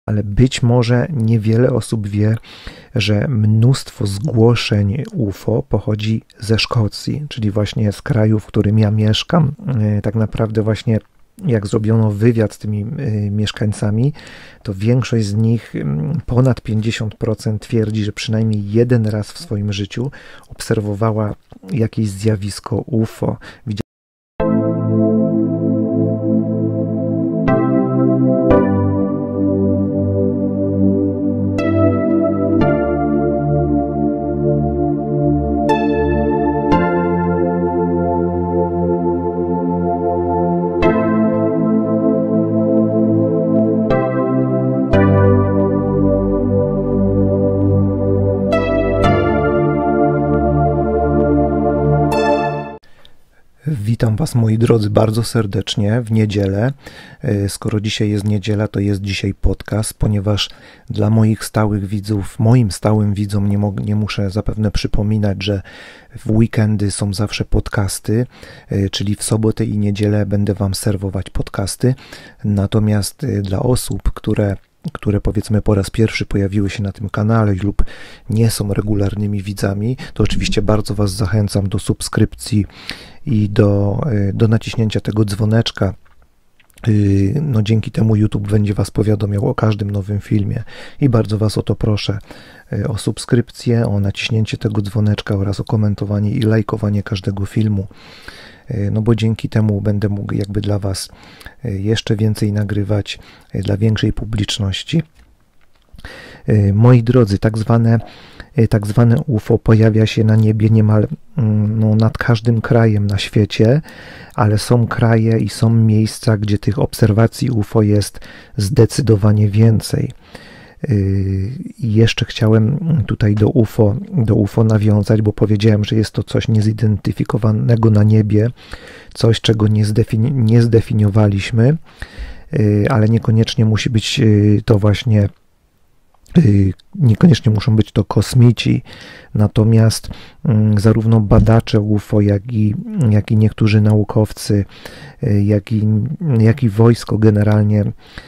ale być może niewiele osób wie, że mnóstwo zgłoszeń UFO pochodzi ze Szkocji, czyli właśnie z kraju, w którym ja mieszkam. Tak naprawdę właśnie jak zrobiono wywiad z tymi mieszkańcami, to większość z nich, ponad 50%, twierdzi, że przynajmniej jeden raz w swoim życiu obserwowała jakieś zjawisko UFO. Witam Was, moi drodzy, bardzo serdecznie w niedzielę. Skoro dzisiaj jest niedziela, to jest dzisiaj podcast, ponieważ dla moich stałych widzów, moim stałym widzom nie muszę zapewne przypominać, że w weekendy są zawsze podcasty, czyli w sobotę i niedzielę będę Wam serwować podcasty. Natomiast dla osób, które powiedzmy po raz pierwszy pojawiły się na tym kanale lub nie są regularnymi widzami, to oczywiście bardzo Was zachęcam do subskrypcji i do naciśnięcia tego dzwoneczka. No, dzięki temu YouTube będzie Was powiadamiał o każdym nowym filmie i bardzo Was o to proszę, o subskrypcję, o naciśnięcie tego dzwoneczka oraz o komentowanie i lajkowanie każdego filmu. No bo dzięki temu będę mógł jakby dla Was jeszcze więcej nagrywać, dla większej publiczności. Moi drodzy, tak zwane UFO pojawia się na niebie niemal nad każdym krajem na świecie, ale są kraje i są miejsca, gdzie tych obserwacji UFO jest zdecydowanie więcej. I jeszcze chciałem tutaj do UFO nawiązać, bo powiedziałem, że jest to coś niezidentyfikowanego na niebie, coś, czego nie zdefiniowaliśmy, ale niekoniecznie musi być to właśnie, niekoniecznie muszą być to kosmici, natomiast zarówno badacze UFO, jak i niektórzy naukowcy, jak i wojsko generalnie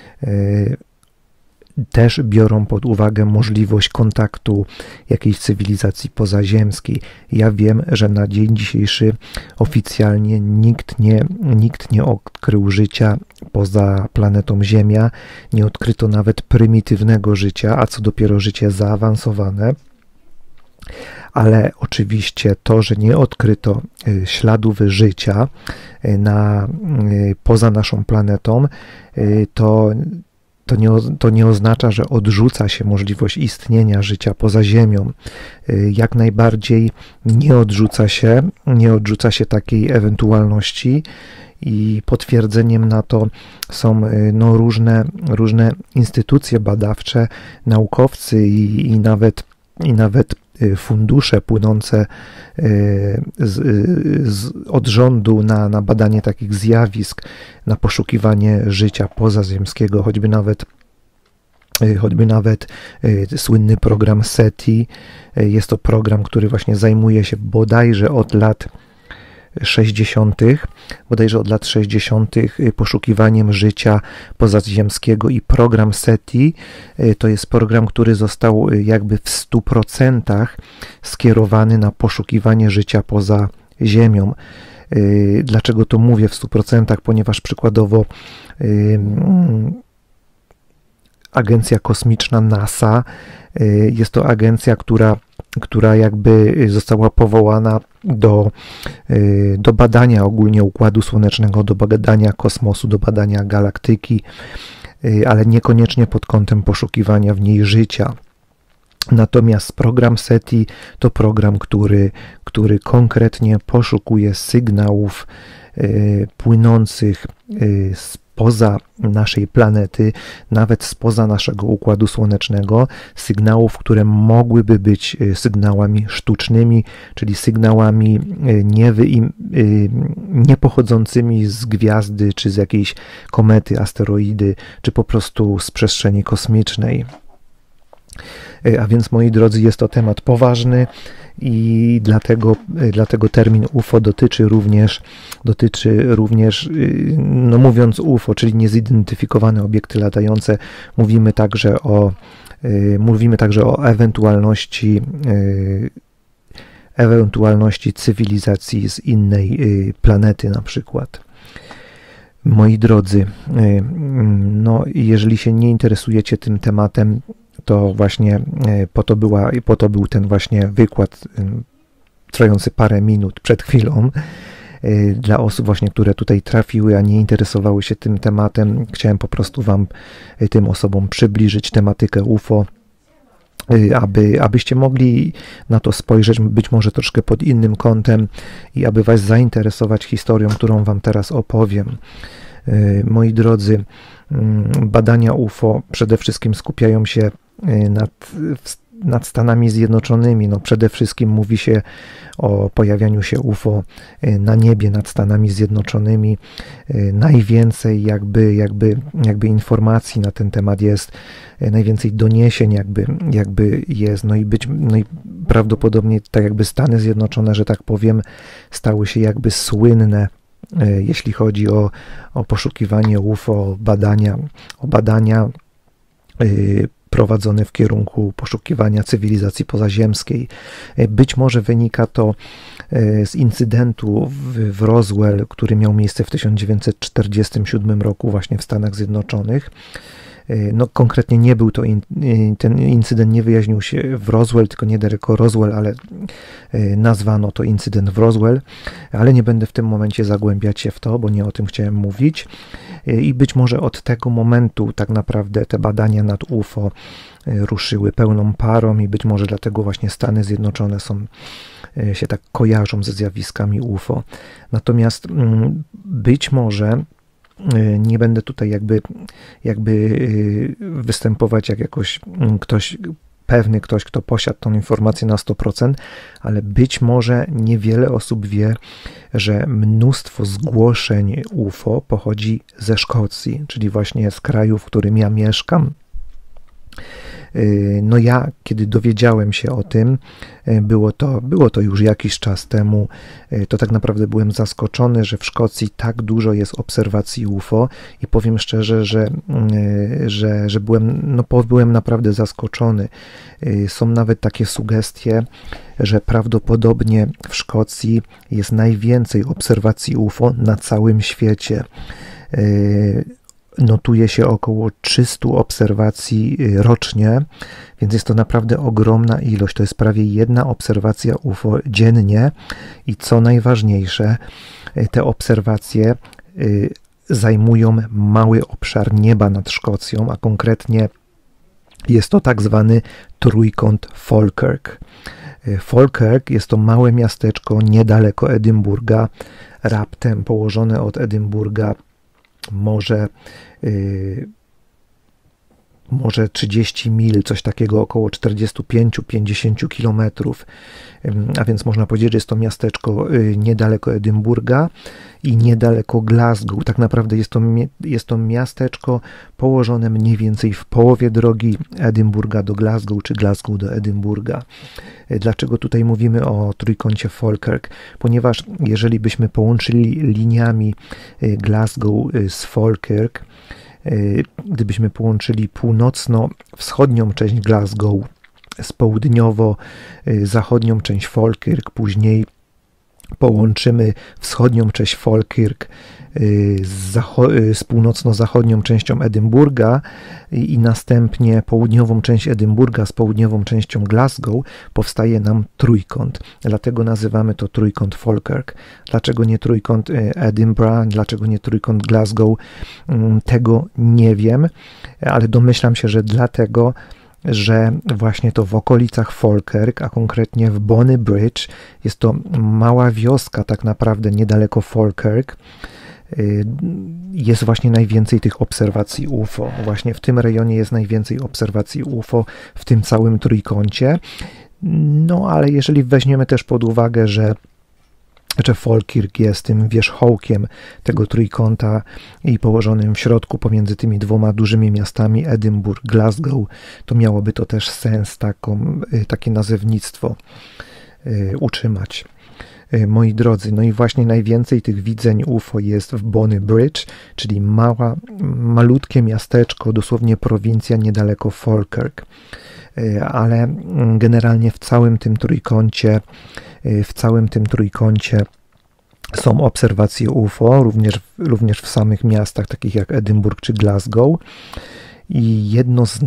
też biorą pod uwagę możliwość kontaktu jakiejś cywilizacji pozaziemskiej. Ja wiem, że na dzień dzisiejszy oficjalnie nikt nie odkrył życia poza planetą Ziemia, nie odkryto nawet prymitywnego życia, a co dopiero życie zaawansowane. Ale oczywiście to, że nie odkryto śladów życia poza naszą planetą, to nie oznacza, że odrzuca się możliwość istnienia życia poza Ziemią. Jak najbardziej nie odrzuca się takiej ewentualności i potwierdzeniem na to są różne instytucje badawcze, naukowcy i nawet fundusze płynące od rządu na badanie takich zjawisk, na poszukiwanie życia pozaziemskiego, choćby nawet słynny program SETI. Jest to program, który właśnie zajmuje się bodajże od lat 60. poszukiwaniem życia pozaziemskiego i program SETI to jest program, który został jakby w 100% skierowany na poszukiwanie życia poza Ziemią. Dlaczego to mówię w 100%? Ponieważ przykładowo agencja kosmiczna NASA jest to agencja, która jakby została powołana do badania ogólnie Układu Słonecznego, do badania kosmosu, do badania galaktyki, ale niekoniecznie pod kątem poszukiwania w niej życia. Natomiast program SETI to program, który konkretnie poszukuje sygnałów płynących spoza naszej planety, nawet spoza naszego Układu Słonecznego, sygnałów, które mogłyby być sygnałami sztucznymi, czyli sygnałami nie pochodzącymi z gwiazdy, czy z jakiejś komety, asteroidy, czy po prostu z przestrzeni kosmicznej. A więc, moi drodzy, jest to temat poważny i dlatego termin UFO dotyczy również, no mówiąc UFO, czyli niezidentyfikowane obiekty latające, mówimy także o ewentualności cywilizacji z innej planety na przykład. Moi drodzy, no jeżeli się nie interesujecie tym tematem, to właśnie po to był ten właśnie wykład trwający parę minut przed chwilą. Dla osób właśnie, które tutaj trafiły, a nie interesowały się tym tematem, chciałem po prostu Wam, tym osobom, przybliżyć tematykę UFO, abyście mogli na to spojrzeć być może troszkę pod innym kątem i aby Was zainteresować historią, którą Wam teraz opowiem. Moi drodzy, badania UFO przede wszystkim skupiają się nad Stanami Zjednoczonymi. No przede wszystkim mówi się o pojawianiu się UFO na niebie nad Stanami Zjednoczonymi. Najwięcej jakby informacji na ten temat jest, najwięcej doniesień jakby jest, no i prawdopodobnie tak jakby Stany Zjednoczone, że tak powiem, stały się jakby słynne, jeśli chodzi o poszukiwanie UFO, o badania prowadzone w kierunku poszukiwania cywilizacji pozaziemskiej. Być może wynika to z incydentu w Roswell, który miał miejsce w 1947 roku właśnie w Stanach Zjednoczonych. No konkretnie nie był to, ten incydent nie wyjaśnił się w Roswell, tylko niedaleko Roswell, ale nazwano to incydent w Roswell, ale nie będę w tym momencie zagłębiać się w to, bo nie o tym chciałem mówić. I być może od tego momentu tak naprawdę te badania nad UFO ruszyły pełną parą i być może dlatego właśnie Stany Zjednoczone się tak kojarzą ze zjawiskami UFO. Natomiast być może nie będę tutaj jakby występować jak jakoś ktoś, kto posiadł tą informację na 100%, ale być może niewiele osób wie, że mnóstwo zgłoszeń UFO pochodzi ze Szkocji, czyli właśnie z kraju, w którym ja mieszkam. No ja, kiedy dowiedziałem się o tym, było to już jakiś czas temu, to tak naprawdę byłem zaskoczony, że w Szkocji tak dużo jest obserwacji UFO i powiem szczerze, że byłem naprawdę zaskoczony. Są nawet takie sugestie, że prawdopodobnie w Szkocji jest najwięcej obserwacji UFO na całym świecie. Notuje się około 300 obserwacji rocznie, więc jest to naprawdę ogromna ilość. To jest prawie 1 obserwacja UFO dziennie i co najważniejsze, te obserwacje zajmują mały obszar nieba nad Szkocją, a konkretnie jest to tak zwany trójkąt Falkirk. Falkirk jest to małe miasteczko niedaleko Edynburga, raptem położone od Edynburga może 30 mil, coś takiego, około 45-50 kilometrów, a więc można powiedzieć, że jest to miasteczko niedaleko Edynburga i niedaleko Glasgow. Tak naprawdę jest to miasteczko położone mniej więcej w połowie drogi Edynburga do Glasgow, czy Glasgow do Edynburga. Dlaczego tutaj mówimy o trójkącie Falkirk? Ponieważ jeżeli byśmy połączyli liniami Glasgow z Falkirk, gdybyśmy połączyli północno-wschodnią część Glasgow z południowo-zachodnią część Falkirk, później połączymy wschodnią część Falkirk z północno-zachodnią częścią Edynburga i następnie południową część Edynburga z południową częścią Glasgow, powstaje nam trójkąt. Dlatego nazywamy to trójkąt Falkirk. Dlaczego nie trójkąt Edinburgh, dlaczego nie trójkąt Glasgow, tego nie wiem, ale domyślam się, że dlatego, że właśnie to w okolicach Falkirk, a konkretnie w Bonny Bridge, jest to mała wioska tak naprawdę niedaleko Falkirk, jest właśnie najwięcej tych obserwacji UFO. Właśnie w tym rejonie jest najwięcej obserwacji UFO w tym całym trójkącie. No ale jeżeli weźmiemy też pod uwagę, że że Falkirk jest tym wierzchołkiem tego trójkąta i położonym w środku pomiędzy tymi dwoma dużymi miastami Edynburg, Glasgow, to miałoby to też sens takie nazewnictwo utrzymać. Moi drodzy, no i właśnie najwięcej tych widzeń UFO jest w Bonnybridge, czyli malutkie miasteczko, dosłownie prowincja niedaleko Falkirk. Ale generalnie w całym tym trójkącie są obserwacje UFO, również w samych miastach takich jak Edynburg czy Glasgow. I jedno z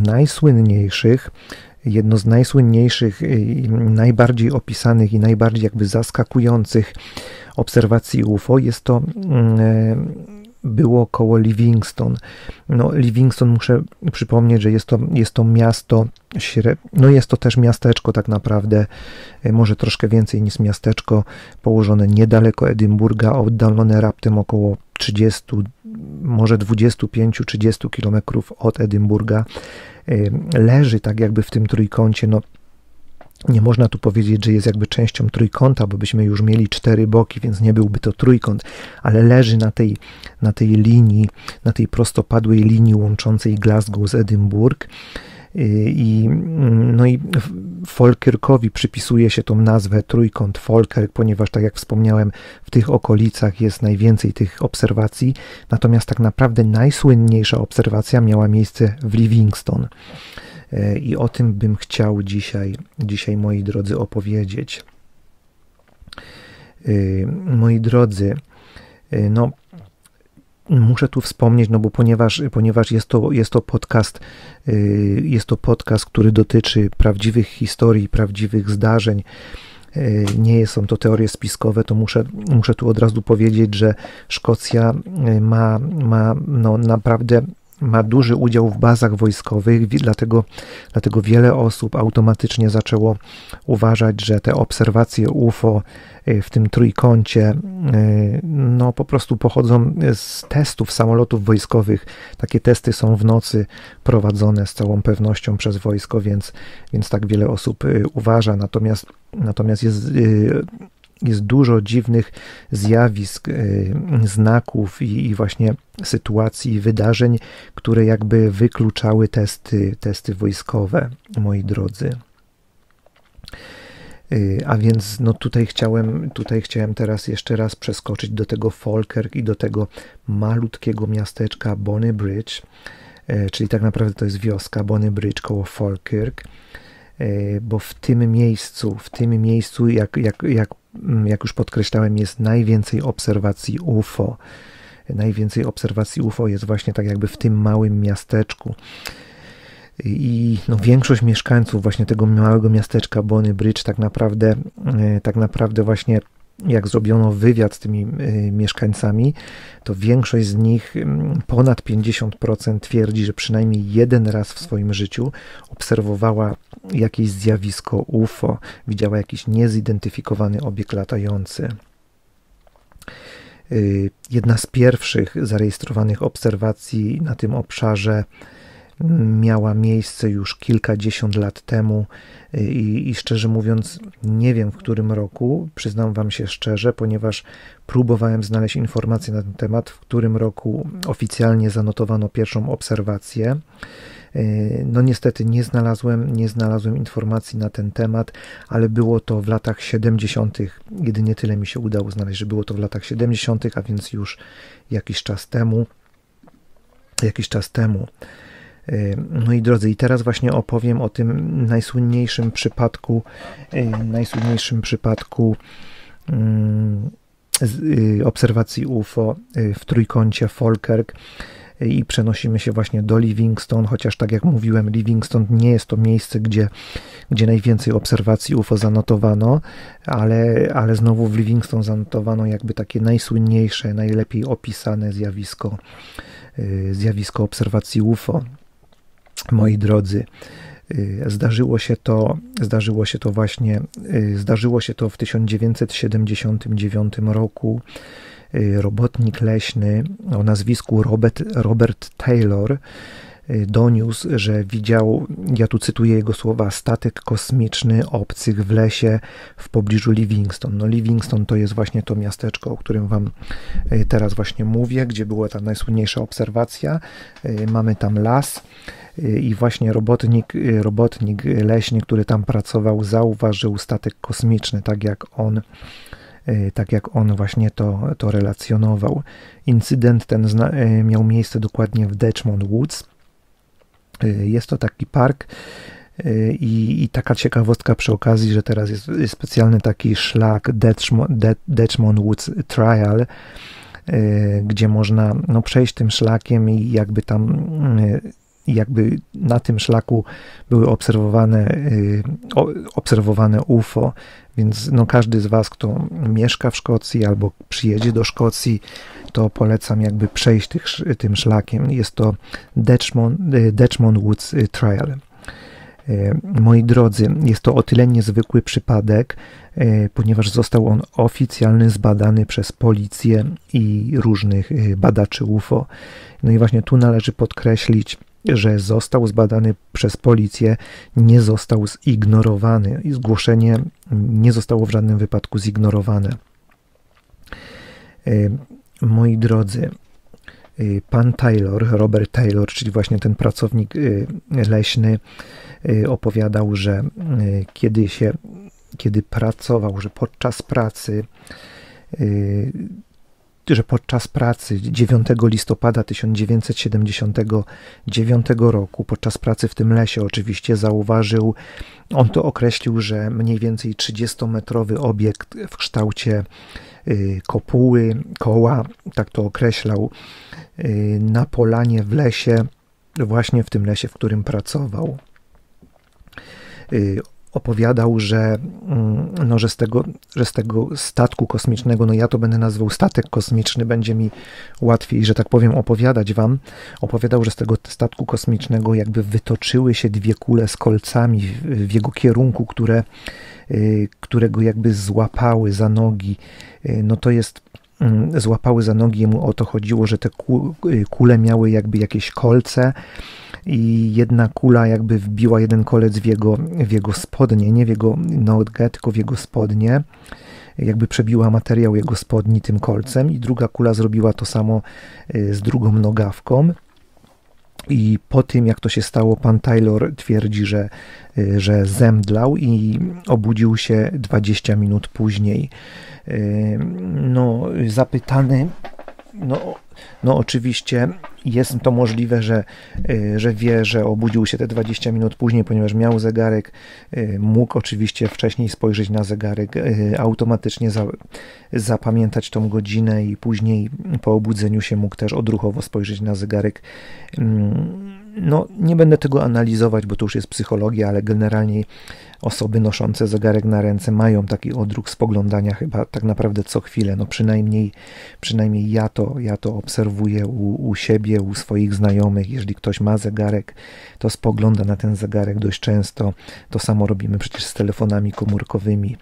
najsłynniejszych, najbardziej opisanych i najbardziej jakby zaskakujących obserwacji UFO było koło Livingston. No, Livingston, muszę przypomnieć, że jest to miasto, jest to też miasteczko tak naprawdę, może troszkę więcej niż miasteczko, położone niedaleko Edynburga, oddalone raptem około 30, może 25-30 kilometrów od Edynburga. Leży tak jakby w tym trójkącie, no nie można tu powiedzieć, że jest jakby częścią trójkąta, bo byśmy już mieli 4 boki, więc nie byłby to trójkąt, ale leży na tej linii, na tej prostopadłej linii łączącej Glasgow z Edynburg. I Falkirkowi przypisuje się tą nazwę trójkąt Falkirk, ponieważ tak jak wspomniałem, w tych okolicach jest najwięcej tych obserwacji, natomiast tak naprawdę najsłynniejsza obserwacja miała miejsce w Livingston. I o tym bym chciał dzisiaj, moi drodzy, opowiedzieć. Moi drodzy, no muszę tu wspomnieć, no bo ponieważ jest to podcast, który dotyczy prawdziwych historii, prawdziwych zdarzeń, nie są to teorie spiskowe, to muszę tu od razu powiedzieć, że Szkocja ma naprawdę duży udział w bazach wojskowych, dlatego wiele osób automatycznie zaczęło uważać, że te obserwacje UFO w tym trójkącie no po prostu pochodzą z testów samolotów wojskowych. Takie testy są w nocy prowadzone z całą pewnością przez wojsko, więc tak wiele osób uważa. Natomiast jest dużo dziwnych zjawisk, znaków i właśnie sytuacji i wydarzeń, które jakby wykluczały testy wojskowe, moi drodzy. A więc no tutaj chciałem teraz jeszcze raz przeskoczyć do tego Falkirk i do tego malutkiego miasteczka Bonnybridge, czyli tak naprawdę to jest wioska Bonnybridge koło Falkirk, bo w tym miejscu, jak już podkreślałem, jest najwięcej obserwacji UFO. Najwięcej obserwacji UFO jest właśnie tak jakby w tym małym miasteczku. I no, większość mieszkańców właśnie tego małego miasteczka Bonnybridge tak naprawdę właśnie jak zrobiono wywiad z tymi mieszkańcami, to większość z nich, ponad 50%, twierdzi, że przynajmniej jeden raz w swoim życiu obserwowała jakieś zjawisko UFO, widziała jakiś niezidentyfikowany obiekt latający. Jedna z pierwszych zarejestrowanych obserwacji na tym obszarze miała miejsce już kilkadziesiąt lat temu i szczerze mówiąc nie wiem, w którym roku, przyznam wam się szczerze, ponieważ próbowałem znaleźć informacje na ten temat, w którym roku oficjalnie zanotowano pierwszą obserwację. No niestety nie znalazłem informacji na ten temat, ale było to w latach 70. Jedynie tyle mi się udało znaleźć, że było to w latach 70., a więc już jakiś czas temu. Moi drodzy, i teraz właśnie opowiem o tym najsłynniejszym przypadku obserwacji UFO w trójkącie Falkirk i przenosimy się właśnie do Livingston, chociaż tak jak mówiłem, Livingston nie jest to miejsce, gdzie najwięcej obserwacji UFO zanotowano, ale znowu w Livingston zanotowano jakby takie najsłynniejsze, najlepiej opisane zjawisko obserwacji UFO. Moi drodzy, zdarzyło się to w 1979 roku. Robotnik leśny o nazwisku Robert Taylor doniósł, że widział, ja tu cytuję jego słowa, statek kosmiczny obcych w lesie w pobliżu Livingston. No Livingston to jest właśnie to miasteczko, o którym wam teraz właśnie mówię, gdzie była ta najsłynniejsza obserwacja. Mamy tam las i właśnie robotnik leśny, który tam pracował, zauważył statek kosmiczny, tak jak on właśnie to relacjonował. Incydent ten miał miejsce dokładnie w Dechmont Woods. Jest to taki park i taka ciekawostka przy okazji, że teraz jest specjalny taki szlak Dechmont Woods Trail, gdzie można przejść tym szlakiem i jakby na tym szlaku były obserwowane UFO, więc każdy z was, kto mieszka w Szkocji albo przyjedzie do Szkocji, to polecam jakby przejść tym szlakiem. Jest to Dechmont Woods Trail. Moi drodzy, jest to o tyle niezwykły przypadek, ponieważ został on oficjalnie zbadany przez policję i różnych badaczy UFO. No i właśnie tu należy podkreślić, że został zbadany przez policję, nie został zignorowany i zgłoszenie nie zostało w żadnym wypadku zignorowane. Moi drodzy, pan Robert Taylor, czyli właśnie ten pracownik leśny, opowiadał, że kiedy pracował, że podczas pracy 9 listopada 1979 roku, podczas pracy w tym lesie oczywiście zauważył, on to określił, że mniej więcej 30-metrowy obiekt w kształcie koła, tak to określał, na polanie w lesie, właśnie w tym lesie, w którym pracował. Opowiadał, że z tego statku kosmicznego, ja to będę nazywał statek kosmiczny, będzie mi łatwiej, że tak powiem, opowiadać wam. Opowiadał, że z tego statku kosmicznego jakby wytoczyły się dwie kule z kolcami w jego kierunku, które go jakby złapały za nogi. Złapały za nogi, jemu o to chodziło, że te kule miały jakby jakieś kolce i jedna kula jakby wbiła jeden kolec w jego spodnie, nie w jego nogę, tylko w jego spodnie, jakby przebiła materiał jego spodni tym kolcem i druga kula zrobiła to samo z drugą nogawką. I po tym, jak to się stało, pan Taylor twierdzi, że zemdlał i obudził się 20 minut później. Zapytany, oczywiście jest to możliwe, że wie, że obudził się te 20 minut później, ponieważ miał zegarek, mógł oczywiście wcześniej spojrzeć na zegarek, automatycznie zapamiętać tą godzinę i później po obudzeniu się mógł też odruchowo spojrzeć na zegarek. Nie będę tego analizować, bo to już jest psychologia, ale generalnie osoby noszące zegarek na ręce mają taki odruch spoglądania chyba tak naprawdę co chwilę. Przynajmniej ja to obserwuję u siebie, u swoich znajomych. Jeżeli ktoś ma zegarek, to spogląda na ten zegarek dość często. To samo robimy przecież z telefonami komórkowymi.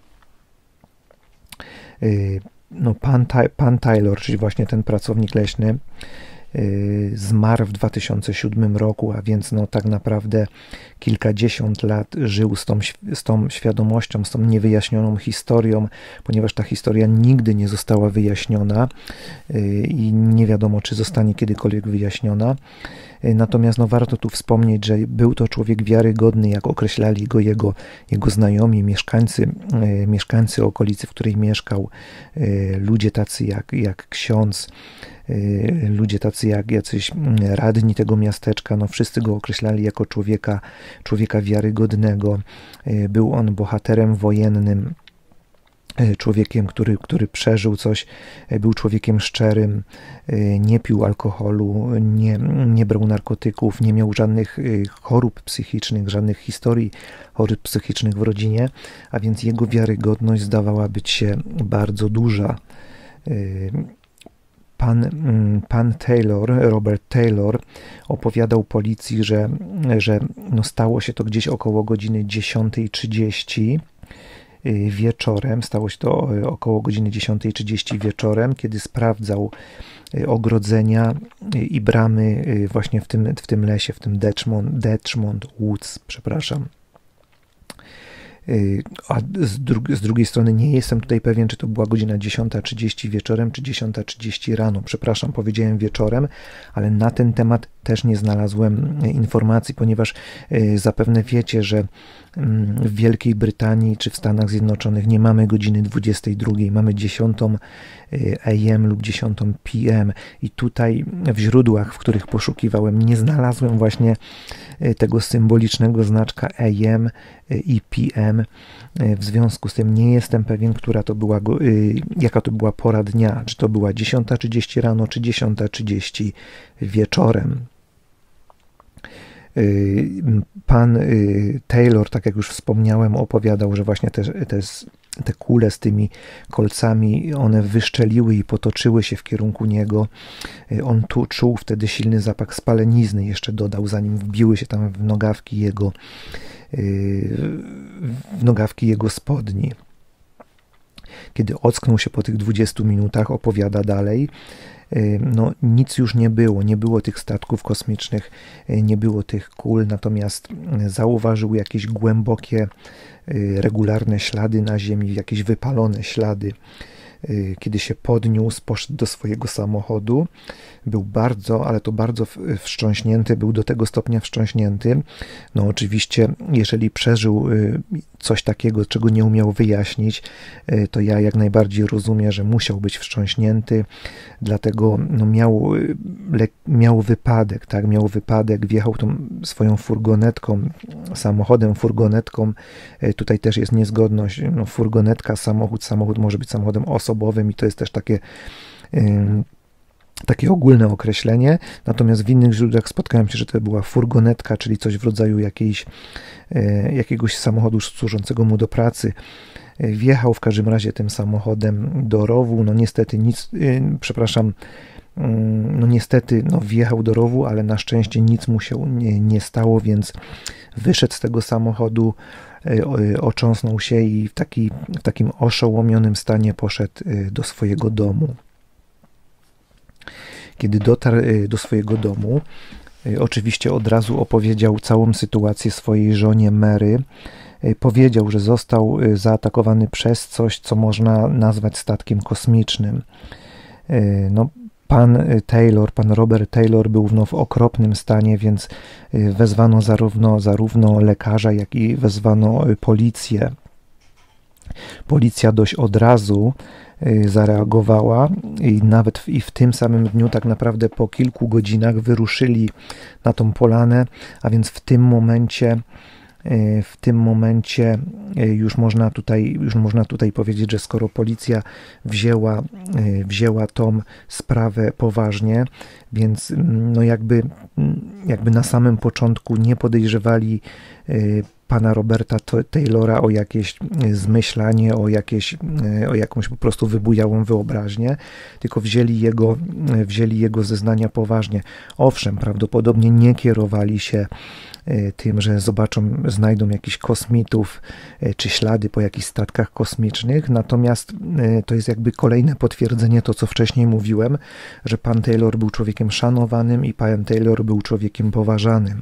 Pan Taylor, czyli właśnie ten pracownik leśny, zmarł w 2007 roku, a więc tak naprawdę kilkadziesiąt lat żył z tą świadomością, z tą niewyjaśnioną historią, ponieważ ta historia nigdy nie została wyjaśniona i nie wiadomo, czy zostanie kiedykolwiek wyjaśniona. Natomiast warto tu wspomnieć, że był to człowiek wiarygodny, jak określali go jego znajomi, mieszkańcy okolicy, w której mieszkał, ludzie tacy jak ksiądz, ludzie tacy jak jacyś radni tego miasteczka, wszyscy go określali jako człowieka wiarygodnego. Był on bohaterem wojennym, człowiekiem, który przeżył coś, był człowiekiem szczerym, nie pił alkoholu, nie brał narkotyków, nie miał żadnych chorób psychicznych, żadnych historii chorób psychicznych w rodzinie, a więc jego wiarygodność zdawała być się bardzo duża. Pan Taylor, Robert Taylor, opowiadał policji, że stało się to gdzieś około godziny 10:30 wieczorem, stało się to około godziny 10:30 wieczorem, kiedy sprawdzał ogrodzenia i bramy właśnie w tym lesie, w tym Detchmond Woods, przepraszam. A z drugiej strony nie jestem tutaj pewien, czy to była godzina 10:30 wieczorem, czy 10:30 rano. Przepraszam, powiedziałem wieczorem, ale na ten temat też nie znalazłem informacji, ponieważ zapewne wiecie, że w Wielkiej Brytanii czy w Stanach Zjednoczonych nie mamy godziny 22, mamy 10 AM lub 10 PM i tutaj w źródłach, w których poszukiwałem, nie znalazłem właśnie tego symbolicznego znaczka AM i PM. W związku z tym nie jestem pewien, jaka to była pora dnia, czy to była 10:30 rano, czy 10:30 wieczorem. Pan Taylor, tak jak już wspomniałem, opowiadał, że właśnie te kule z tymi kolcami, one wyszczeliły i potoczyły się w kierunku niego. On tu czuł wtedy silny zapach spalenizny, jeszcze dodał, zanim wbiły się tam w nogawki jego spodni. Kiedy ocknął się po tych 20 minutach, opowiada dalej, no nic już nie było tych statków kosmicznych, nie było tych kul, natomiast zauważył jakieś głębokie, regularne ślady na ziemi, jakieś wypalone ślady. Kiedy się podniósł, poszedł do swojego samochodu, był bardzo, ale to bardzo wstrząśnięty, był do tego stopnia wstrząśnięty. No oczywiście, jeżeli przeżył coś takiego, czego nie umiał wyjaśnić, to ja jak najbardziej rozumiem, że musiał być wstrząśnięty, dlatego no, miał wypadek, tak, miał wypadek, wjechał tą swoją furgonetką, tutaj też jest niezgodność, no, furgonetka, samochód może być samochodem osobowym i to jest też takie ogólne określenie, natomiast w innych źródłach spotkałem się, że to była furgonetka, czyli coś w rodzaju jakiegoś samochodu służącego mu do pracy. Wjechał w każdym razie tym samochodem do rowu, no niestety wjechał do rowu, ale na szczęście nic mu się nie stało, więc wyszedł z tego samochodu, otrząsnął się i w takim oszołomionym stanie poszedł do swojego domu. Kiedy dotarł do swojego domu, oczywiście od razu opowiedział całą sytuację swojej żonie Mary. Powiedział, że został zaatakowany przez coś, co można nazwać statkiem kosmicznym. No, pan Robert Taylor był w okropnym stanie, więc wezwano zarówno lekarza, jak i wezwano policję. Policja dość od razu zareagowała i nawet w tym samym dniu, tak naprawdę po kilku godzinach, wyruszyli na tą polanę, a więc w tym momencie już można tutaj powiedzieć, że skoro policja wzięła tą sprawę poważnie, więc no jakby na samym początku nie podejrzewali pana Roberta Taylora o jakieś zmyślanie, o jakąś po prostu wybujałą wyobraźnię, tylko wzięli jego zeznania poważnie. Owszem, prawdopodobnie nie kierowali się tym, że znajdą jakichś kosmitów czy ślady po jakichś statkach kosmicznych, natomiast to jest jakby kolejne potwierdzenie to, co wcześniej mówiłem, że pan Taylor był człowiekiem szanowanym i pan Taylor był człowiekiem poważanym.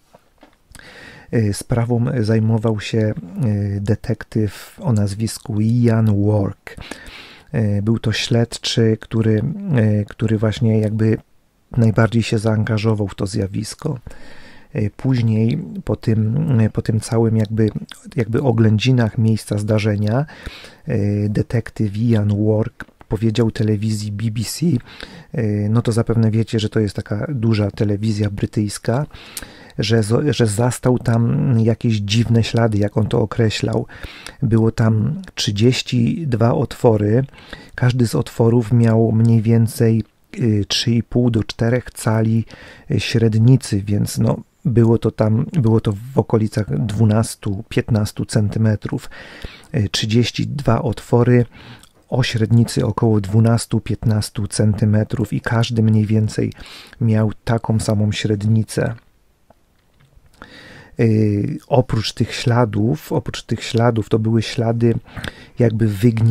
Sprawą zajmował się detektyw o nazwisku Ian Work. Był to śledczy, który właśnie jakby najbardziej się zaangażował w to zjawisko. Później po tym całym jakby oględzinach miejsca zdarzenia detektyw Ian Work powiedział telewizji BBC, no to zapewne wiecie, że to jest taka duża telewizja brytyjska, że zastał tam jakieś dziwne ślady, jak on to określał. Było tam 32 otwory. Każdy z otworów miał mniej więcej 3,5 do 4 cali średnicy, więc no, było to w okolicach 12-15 centymetrów. 32 otwory o średnicy około 12-15 centymetrów i każdy mniej więcej miał taką samą średnicę. oprócz tych śladów to były ślady jakby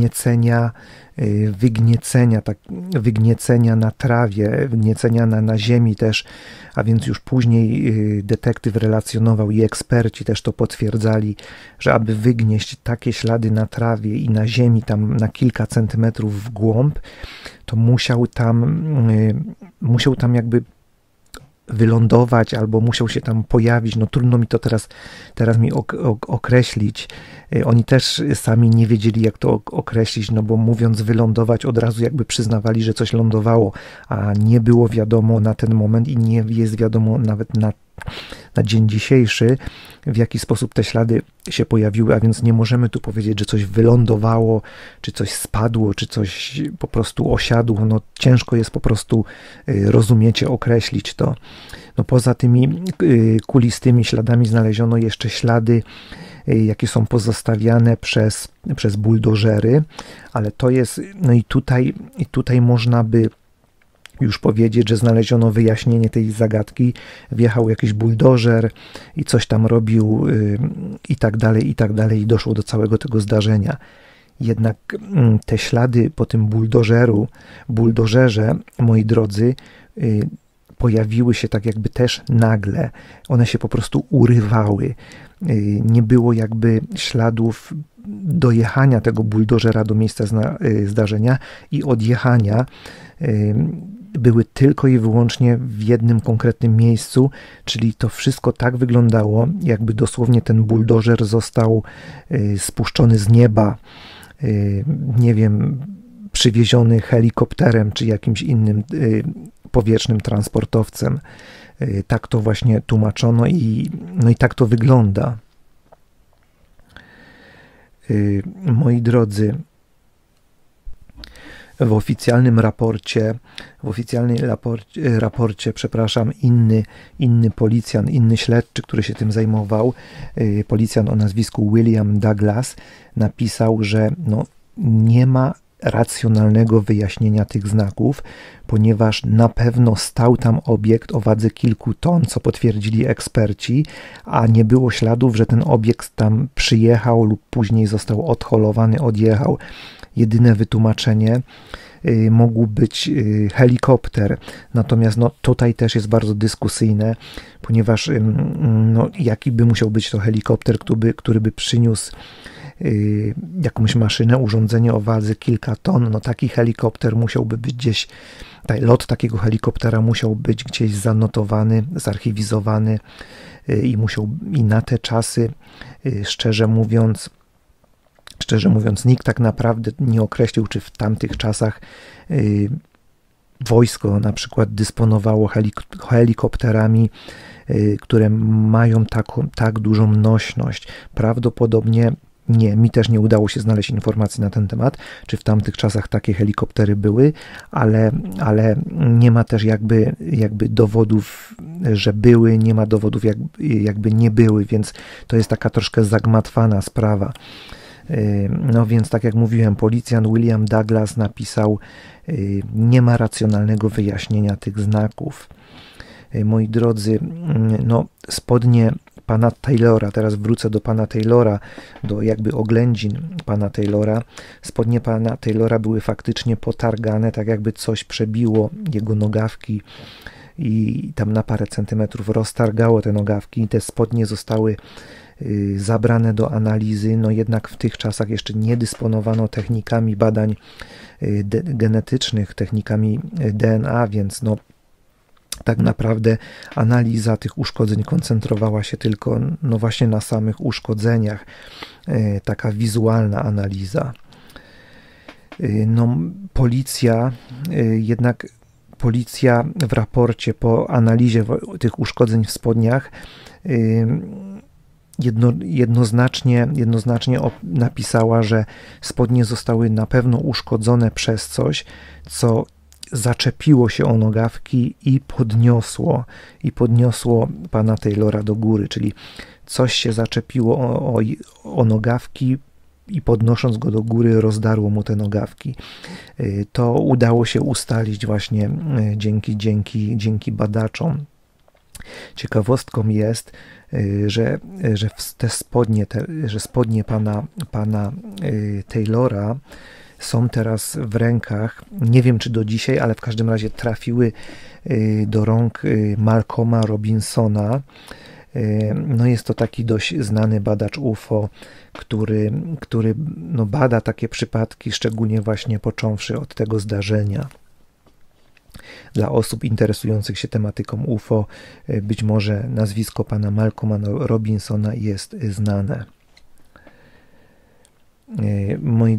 wygniecenia na trawie, wygniecenia na ziemi też, a więc już później detektyw relacjonował i eksperci też to potwierdzali, że aby wygnieść takie ślady na trawie i na ziemi tam na kilka centymetrów w głąb, to musiał tam jakby wylądować albo musiał się tam pojawić. No trudno mi to teraz mi określić. Oni też sami nie wiedzieli, jak to określić, no bo mówiąc wylądować, od razu jakby przyznawali, że coś lądowało, a nie było wiadomo na ten moment i nie jest wiadomo nawet na dzień dzisiejszy, w jaki sposób te ślady się pojawiły, a więc nie możemy tu powiedzieć, że coś wylądowało, czy coś spadło, czy coś po prostu osiadło. No ciężko jest po prostu, rozumiecie, określić to. No poza tymi kulistymi śladami znaleziono jeszcze ślady, jakie są pozostawiane przez buldożery, ale to jest, no i tutaj można by już powiedzieć, że znaleziono wyjaśnienie tej zagadki, wjechał jakiś buldożer i coś tam robił i tak dalej i doszło do całego tego zdarzenia. Jednak te ślady po tym buldożerze, moi drodzy, pojawiły się tak jakby też nagle. One się po prostu urywały. Nie było jakby śladów dojechania tego buldożera do miejsca zdarzenia i odjechania. Były tylko i wyłącznie w jednym konkretnym miejscu, czyli to wszystko tak wyglądało, jakby dosłownie ten buldożer został spuszczony z nieba, nie wiem, przywieziony helikopterem czy jakimś innym powietrznym transportowcem. Tak to właśnie tłumaczono i tak to wygląda. Moi drodzy, w oficjalnym raporcie, przepraszam, inny policjant, inny śledczy, który się tym zajmował, policjant o nazwisku William Douglas, napisał, że nie ma racjonalnego wyjaśnienia tych znaków, ponieważ na pewno stał tam obiekt o wadze kilku ton, co potwierdzili eksperci, a nie było śladów, że ten obiekt tam przyjechał lub później został odholowany, odjechał. Jedyne wytłumaczenie mógł być helikopter. Natomiast tutaj też jest bardzo dyskusyjne, ponieważ jaki by musiał być to helikopter, który by przyniósł jakąś maszynę, urządzenie o wadze kilka ton. Taki helikopter musiałby być gdzieś, lot takiego helikoptera musiał być gdzieś zanotowany, zarchiwizowany i na te czasy, szczerze mówiąc, nikt tak naprawdę nie określił, czy w tamtych czasach wojsko na przykład dysponowało helikopterami, które mają tak dużą nośność. Prawdopodobnie nie, mi też nie udało się znaleźć informacji na ten temat, czy w tamtych czasach takie helikoptery były, ale nie ma też jakby dowodów, że były, nie ma dowodów jakby nie były, więc to jest taka troszkę zagmatwana sprawa. Więc tak jak mówiłem, policjant William Douglas napisał, nie ma racjonalnego wyjaśnienia tych znaków. Moi drodzy, spodnie pana Taylora, teraz wrócę do pana Taylora, do jakby oględzin pana Taylora. Spodnie pana Taylora były faktycznie potargane, tak jakby coś przebiło jego nogawki i tam na parę centymetrów roztargało te nogawki i te spodnie zostały zabrane do analizy, jednak w tych czasach jeszcze nie dysponowano technikami badań genetycznych, technikami DNA, więc tak naprawdę analiza tych uszkodzeń koncentrowała się tylko właśnie na samych uszkodzeniach, taka wizualna analiza. Policja w raporcie po analizie tych uszkodzeń w spodniach jednoznacznie napisała, że spodnie zostały na pewno uszkodzone przez coś, co zaczepiło się o nogawki i podniosło pana Taylora do góry, czyli coś się zaczepiło o nogawki i podnosząc go do góry rozdarło mu te nogawki. To udało się ustalić właśnie dzięki badaczom. Ciekawostką jest, że te spodnie, że spodnie pana Taylora są teraz w rękach, nie wiem czy do dzisiaj, ale w każdym razie trafiły do rąk Malcolma Robinsona. No jest to taki dość znany badacz UFO, który bada takie przypadki, szczególnie właśnie począwszy od tego zdarzenia. Dla osób interesujących się tematyką UFO być może nazwisko pana Malcolma Robinsona jest znane. Moi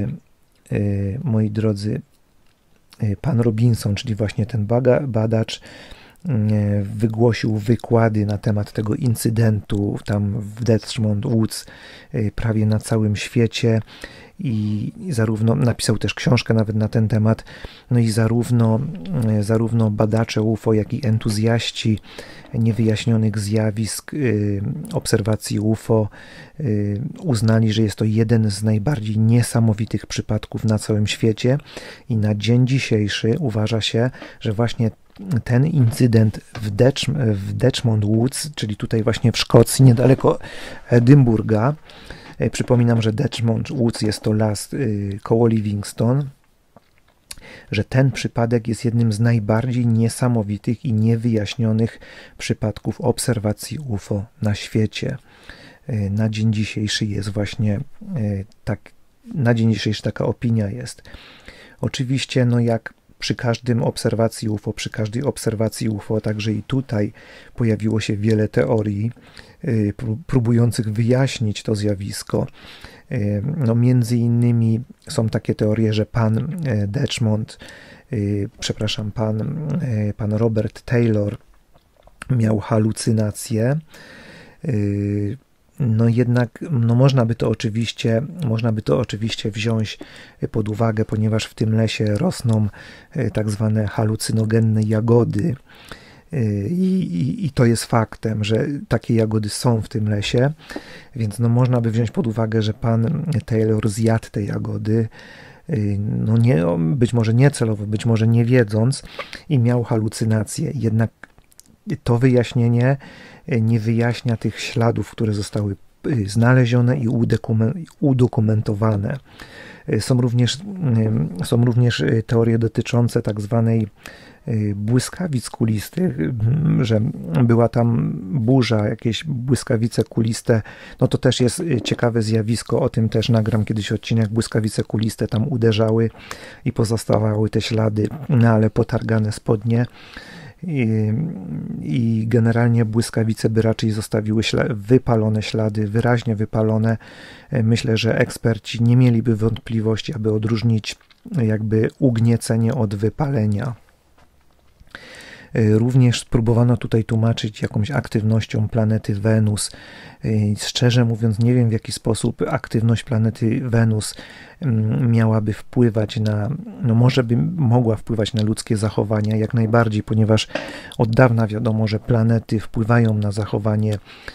drodzy, pan Robinson, czyli właśnie ten badacz, wygłosił wykłady na temat tego incydentu tam w Detchmond Woods prawie na całym świecie i zarówno napisał też książkę nawet na ten temat, no i zarówno badacze UFO, jak i entuzjaści niewyjaśnionych zjawisk, obserwacji UFO uznali, że jest to jeden z najbardziej niesamowitych przypadków na całym świecie i na dzień dzisiejszy uważa się, że właśnie ten incydent w Detchmond Woods, czyli tutaj właśnie w Szkocji, niedaleko Edynburga, przypominam, że Detchmond Woods jest to las koło Livingstone, że ten przypadek jest jednym z najbardziej niesamowitych i niewyjaśnionych przypadków obserwacji UFO na świecie. Na dzień dzisiejszy jest właśnie na dzień dzisiejszy taka opinia jest. Oczywiście, no jak przy każdej obserwacji UFO, także i tutaj pojawiło się wiele teorii próbujących wyjaśnić to zjawisko. No między innymi są takie teorie, że pan Robert Taylor miał halucynacje. No jednak można by to oczywiście wziąć pod uwagę, ponieważ w tym lesie rosną tak zwane halucynogenne jagody i to jest faktem, że takie jagody są w tym lesie, więc no można by wziąć pod uwagę, że pan Taylor zjadł te jagody, no nie, być może niecelowo, być może nie wiedząc i miał halucynacje, jednak to wyjaśnienie nie wyjaśnia tych śladów, które zostały znalezione i udokumentowane. Są również teorie dotyczące tak zwanej błyskawic kulistych, że była tam burza, jakieś błyskawice kuliste. No to też jest ciekawe zjawisko, o tym też nagram kiedyś odcinek. Błyskawice kuliste tam uderzały i pozostawały te ślady, no ale potargane spodnie. I generalnie błyskawice by raczej zostawiły wypalone ślady, wyraźnie wypalone. Myślę, że eksperci nie mieliby wątpliwości, aby odróżnić jakby ugniecenie od wypalenia. Również próbowano tutaj tłumaczyć jakąś aktywnością planety Wenus. Szczerze mówiąc, nie wiem, w jaki sposób aktywność planety Wenus miałaby wpływać może by mogła wpływać na ludzkie zachowania, jak najbardziej, ponieważ od dawna wiadomo, że planety wpływają na zachowanie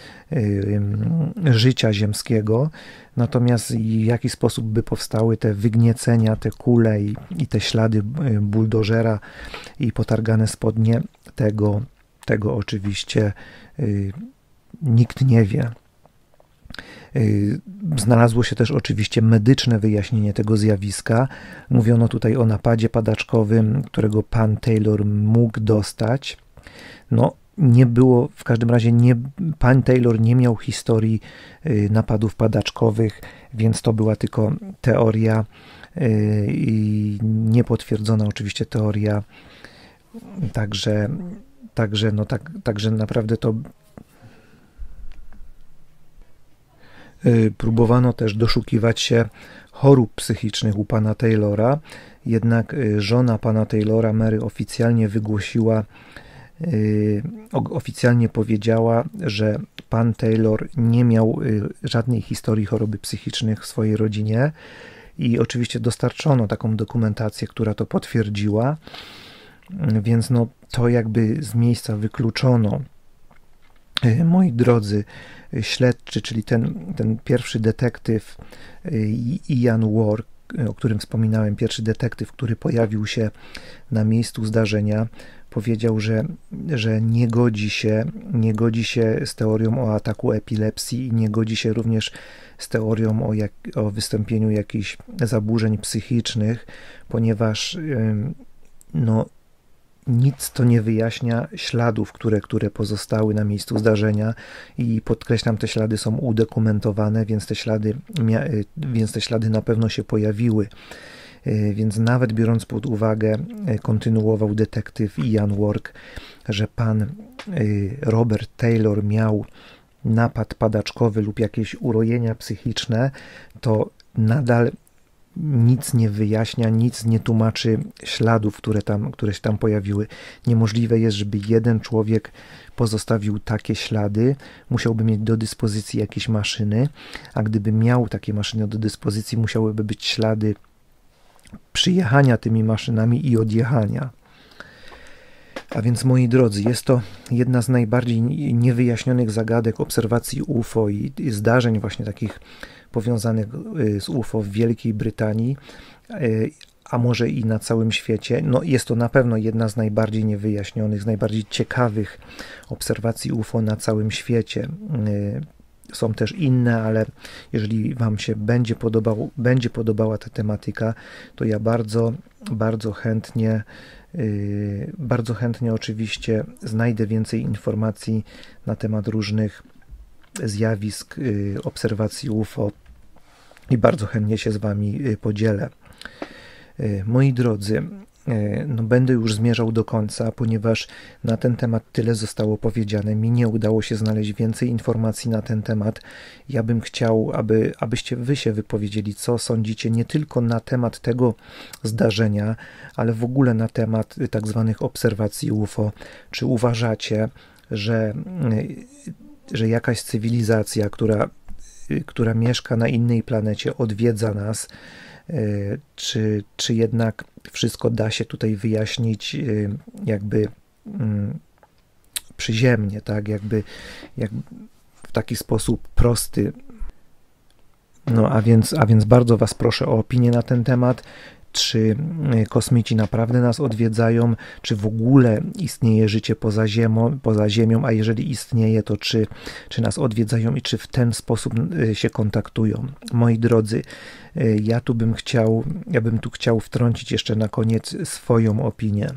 życia ziemskiego, natomiast w jaki sposób by powstały te wygniecenia, te kule i te ślady buldożera i potargane spodnie, tego oczywiście nikt nie wie. Znalazło się też oczywiście medyczne wyjaśnienie tego zjawiska. Mówiono tutaj o napadzie padaczkowym, którego pan Taylor mógł dostać. No, nie było, w każdym razie pan Taylor nie miał historii napadów padaczkowych, więc to była tylko teoria i niepotwierdzona oczywiście teoria. Także naprawdę to próbowano też doszukiwać się chorób psychicznych u pana Taylora, jednak żona pana Taylora, Mary, oficjalnie powiedziała, że pan Taylor nie miał żadnej historii choroby psychicznych w swojej rodzinie i oczywiście dostarczono taką dokumentację, która to potwierdziła, więc no to jakby z miejsca wykluczono. Moi drodzy, śledczy, czyli ten pierwszy detektyw Ian Ward, o którym wspominałem, pierwszy detektyw, który pojawił się na miejscu zdarzenia, powiedział, że nie godzi się z teorią o ataku epilepsji i nie godzi się również z teorią o wystąpieniu jakichś zaburzeń psychicznych, ponieważ no, nic to nie wyjaśnia śladów, które pozostały na miejscu zdarzenia i podkreślam, te ślady są udokumentowane, więc te ślady na pewno się pojawiły. Więc nawet biorąc pod uwagę, kontynuował detektyw Ian Work, że pan Robert Taylor miał napad padaczkowy lub jakieś urojenia psychiczne, to nadal nic nie wyjaśnia, nic nie tłumaczy śladów, które się tam pojawiły. Niemożliwe jest, żeby jeden człowiek pozostawił takie ślady, musiałby mieć do dyspozycji jakieś maszyny, a gdyby miał takie maszyny do dyspozycji, musiałyby być ślady przyjechania tymi maszynami i odjechania. A więc, moi drodzy, jest to jedna z najbardziej niewyjaśnionych zagadek obserwacji UFO i zdarzeń właśnie takich powiązanych z UFO w Wielkiej Brytanii, a może i na całym świecie. No, jest to na pewno jedna z najbardziej niewyjaśnionych, z najbardziej ciekawych obserwacji UFO na całym świecie. Są też inne, ale jeżeli Wam się będzie podobała ta tematyka, to ja bardzo chętnie oczywiście znajdę więcej informacji na temat różnych zjawisk obserwacji UFO i bardzo chętnie się z Wami podzielę. Moi drodzy, no będę już zmierzał do końca, ponieważ na ten temat tyle zostało powiedziane. Mi nie udało się znaleźć więcej informacji na ten temat. Ja bym chciał, abyście Wy się wypowiedzieli, co sądzicie nie tylko na temat tego zdarzenia, ale w ogóle na temat tak zwanych obserwacji UFO. Czy uważacie, że jakaś cywilizacja, która mieszka na innej planecie, odwiedza nas, czy jednak wszystko da się tutaj wyjaśnić jakby przyziemnie, tak? Jakby w taki sposób prosty. No a więc bardzo Was proszę o opinię na ten temat. Czy kosmici naprawdę nas odwiedzają, czy w ogóle istnieje życie poza Ziemią, a jeżeli istnieje, to czy nas odwiedzają i czy w ten sposób się kontaktują. Moi drodzy, ja bym tu chciał wtrącić jeszcze na koniec swoją opinię.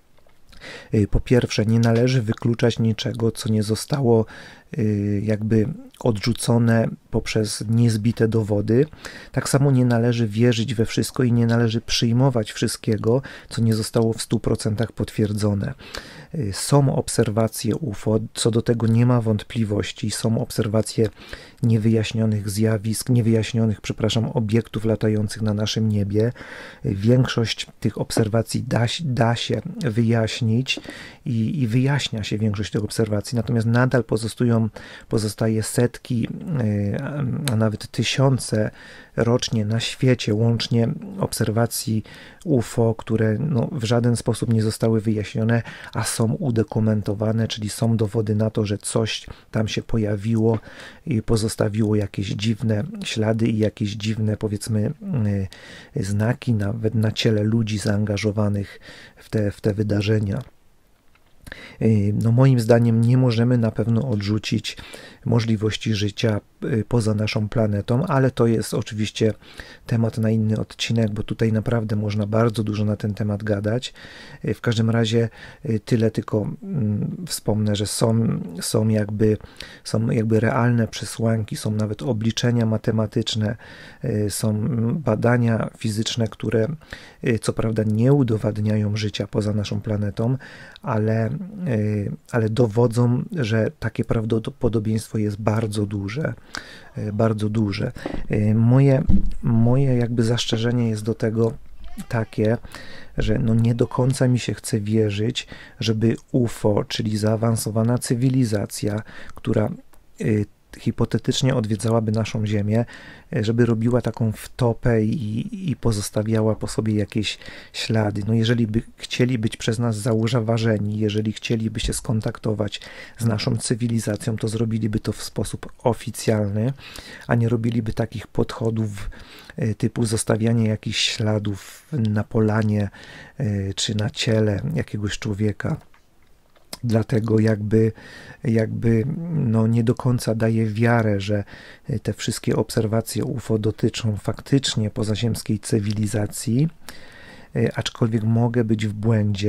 Po pierwsze, nie należy wykluczać niczego, co nie zostało jakby odrzucone poprzez niezbite dowody. Tak samo nie należy wierzyć we wszystko i nie należy przyjmować wszystkiego, co nie zostało w 100% potwierdzone. Są obserwacje UFO, co do tego nie ma wątpliwości. Są obserwacje niewyjaśnionych zjawisk, obiektów latających na naszym niebie. Większość tych obserwacji da się wyjaśnić i wyjaśnia się większość tych obserwacji, natomiast nadal pozostaje setki, a nawet tysiące rocznie na świecie łącznie obserwacji UFO, które w żaden sposób nie zostały wyjaśnione, a są udokumentowane, czyli są dowody na to, że coś tam się pojawiło i pozostawiło jakieś dziwne ślady i jakieś dziwne, powiedzmy, znaki nawet na ciele ludzi zaangażowanych w te wydarzenia. Moim zdaniem nie możemy na pewno odrzucić możliwości życia poza naszą planetą, ale to jest oczywiście temat na inny odcinek, bo tutaj naprawdę można bardzo dużo na ten temat gadać. W każdym razie tyle tylko wspomnę, że są jakby realne przesłanki, są nawet obliczenia matematyczne, są badania fizyczne, które co prawda nie udowadniają życia poza naszą planetą, ale dowodzą, że takie prawdopodobieństwo jest bardzo duże. Bardzo duże. Moje jakby zastrzeżenie jest do tego takie, że nie do końca mi się chce wierzyć, żeby UFO, czyli zaawansowana cywilizacja, która hipotetycznie odwiedzałaby naszą Ziemię, żeby robiła taką wtopę i pozostawiała po sobie jakieś ślady. Jeżeli by chcieli być przez nas zauważeni, jeżeli chcieliby się skontaktować z naszą cywilizacją, to zrobiliby to w sposób oficjalny, a nie robiliby takich podchodów typu zostawianie jakichś śladów na polanie czy na ciele jakiegoś człowieka. Dlatego jakby no nie do końca daje wiarę, że te wszystkie obserwacje UFO dotyczą faktycznie pozaziemskiej cywilizacji, aczkolwiek mogę być w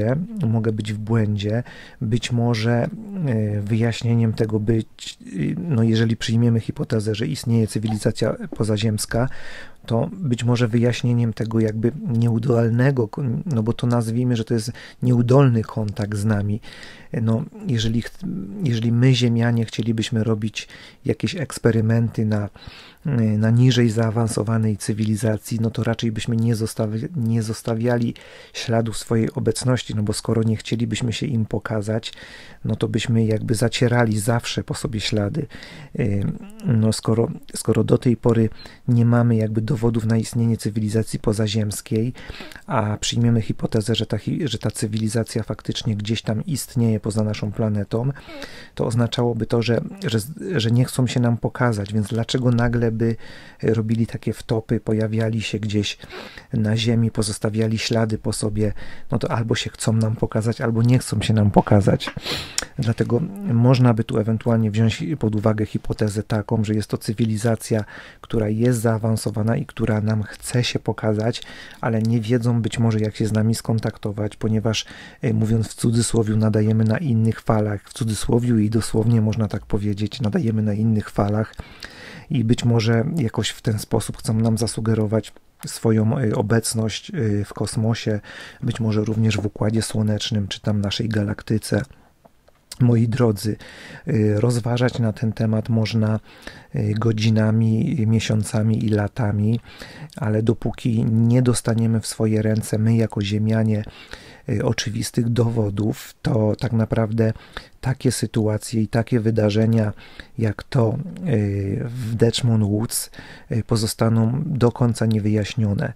błędzie, być może wyjaśnieniem tego no jeżeli przyjmiemy hipotezę, że istnieje cywilizacja pozaziemska, to być może wyjaśnieniem tego jakby nieudolnego, no bo to nazwijmy, że to jest nieudolny kontakt z nami. No, jeżeli my, Ziemianie, chcielibyśmy robić jakieś eksperymenty na niżej zaawansowanej cywilizacji, no to raczej byśmy nie zostawiali śladów swojej obecności, no bo skoro nie chcielibyśmy się im pokazać, no to byśmy jakby zacierali zawsze po sobie ślady. No skoro do tej pory nie mamy jakby dowodów na istnienie cywilizacji pozaziemskiej, a przyjmiemy hipotezę, że ta cywilizacja faktycznie gdzieś tam istnieje poza naszą planetą, to oznaczałoby to, że nie chcą się nam pokazać, więc dlaczego nagle by robili takie wtopy, pojawiali się gdzieś na Ziemi, pozostawiali ślady po sobie, no to albo się chcą nam pokazać, albo nie chcą się nam pokazać. Dlatego można by tu ewentualnie wziąć pod uwagę hipotezę taką, że jest to cywilizacja, która jest zaawansowana i która nam chce się pokazać, ale nie wiedzą być może, jak się z nami skontaktować, ponieważ, mówiąc w cudzysłowiu, nadajemy na innych falach, w cudzysłowiu i dosłownie można tak powiedzieć, nadajemy na innych falach i być może jakoś w ten sposób chcą nam zasugerować swoją obecność w kosmosie, być może również w Układzie Słonecznym, czy tam naszej galaktyce. Moi drodzy, rozważać na ten temat można godzinami, miesiącami i latami, ale dopóki nie dostaniemy w swoje ręce, my jako Ziemianie, oczywistych dowodów, to tak naprawdę takie sytuacje i takie wydarzenia jak to w Dechmont Woods pozostaną do końca niewyjaśnione.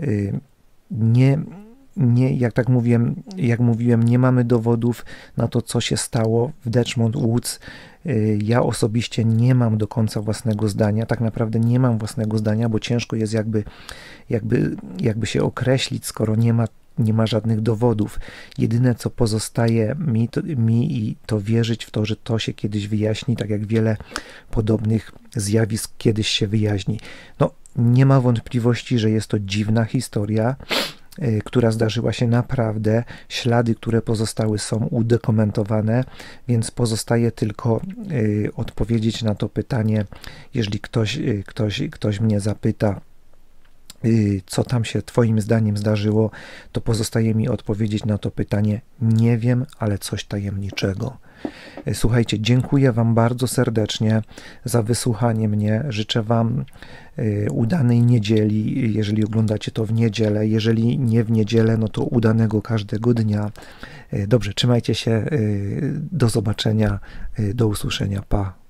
Jak mówiłem, nie mamy dowodów na to, co się stało w Dechmont Woods. Ja osobiście nie mam do końca własnego zdania. Tak naprawdę nie mam własnego zdania, bo ciężko jest jakby się określić, skoro nie ma żadnych dowodów. Jedyne, co pozostaje mi to wierzyć w to, że to się kiedyś wyjaśni, tak jak wiele podobnych zjawisk kiedyś się wyjaśni. No, nie ma wątpliwości, że jest to dziwna historia, która zdarzyła się naprawdę. Ślady, które pozostały, są udokumentowane, więc pozostaje tylko odpowiedzieć na to pytanie, jeżeli ktoś mnie zapyta, co tam się Twoim zdaniem zdarzyło, to pozostaje mi odpowiedzieć na to pytanie: nie wiem, ale coś tajemniczego. Słuchajcie, dziękuję Wam bardzo serdecznie za wysłuchanie mnie. Życzę Wam udanej niedzieli, jeżeli oglądacie to w niedzielę. Jeżeli nie w niedzielę, no to udanego każdego dnia. Dobrze, trzymajcie się. Do zobaczenia, do usłyszenia. Pa.